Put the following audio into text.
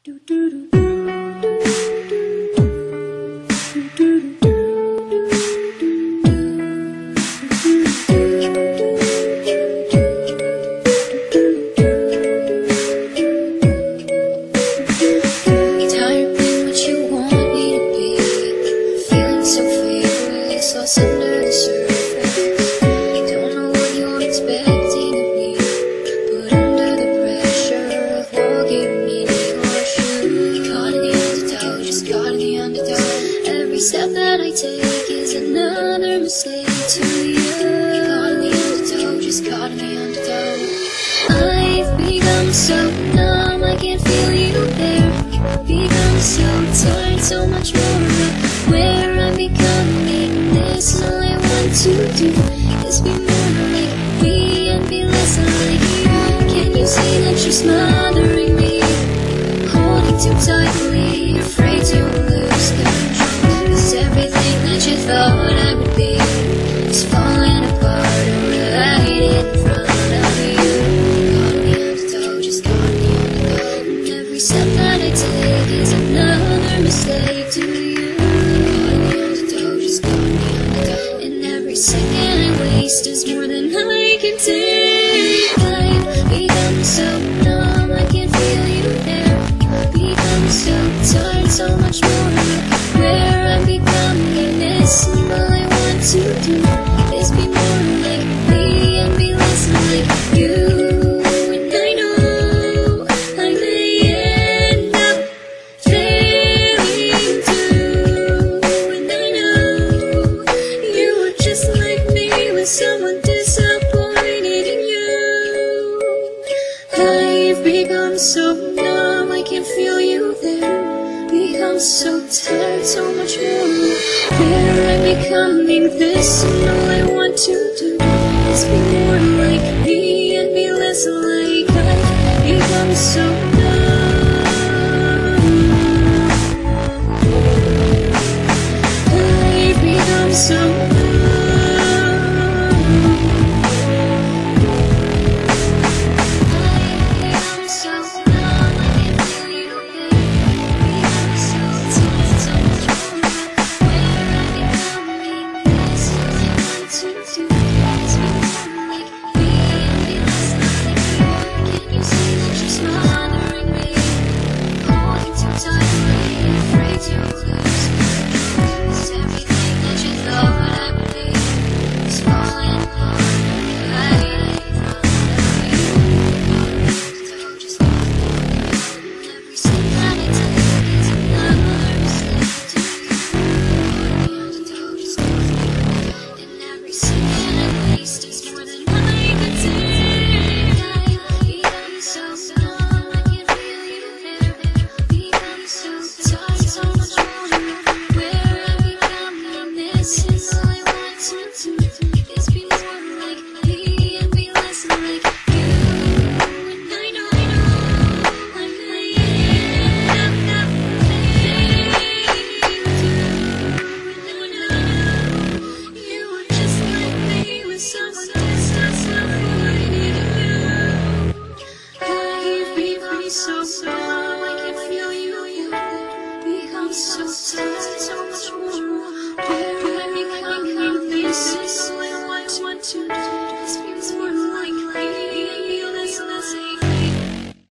Under the surface, don't know what you're expecting of me, but under the pressure of walking in your shoes, caught in the undertow, just caught in the undertow. Every step that I take is another mistake to you. Caught in the undertow, just caught in the undertow. I've become so numb, I can't feel you there. Become so tired, so much more where I'm becoming. This all I want to do is be more like me and be less like you. Can you see that you're smothering me, holding too tightly, afraid to lose control? 'Cause everything that you thought I would be is falling apart right in front of you. Caught in the undertow, just caught in the undertow. And every step that I take is another mistake to you. Second I waste is more than I can take. I've become so numb, I can't feel you there. Become so tired, so much more where I'm becoming. This and all I want to do is be more like me and be less like you. And I know I may end up failing too. And I know you were just like me with someone disappointed in you. I've become so numb, I can't feel you there. Become so tired, so much more where I'm becoming. This and all I want to do is be more like me and be less like I've become so numb. I've become so numb. So numb, I can feel you. Become so tired, so much